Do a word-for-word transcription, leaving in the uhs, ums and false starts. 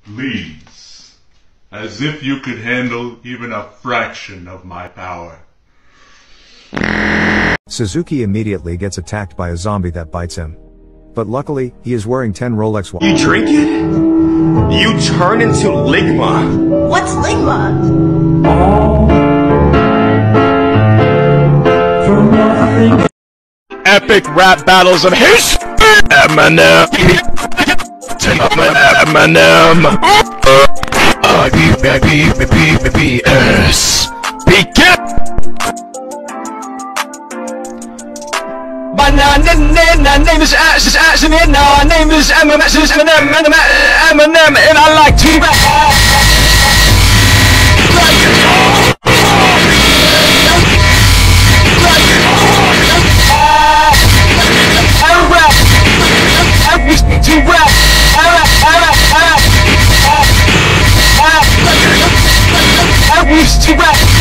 Please. As if you could handle even a fraction of my power. Suzuki immediately gets attacked by a zombie that bites him. But luckily, he is wearing ten Rolex watches. You drink it? You turn into Ligma. What's Ligma? Epic rap battles of his Eminem. Eminem. I B B B B B B S. Begin. My name is Ash, is Ash, and my name is Eminem, is Eminem, Eminem, and I like to rap. To rap, I used to rap.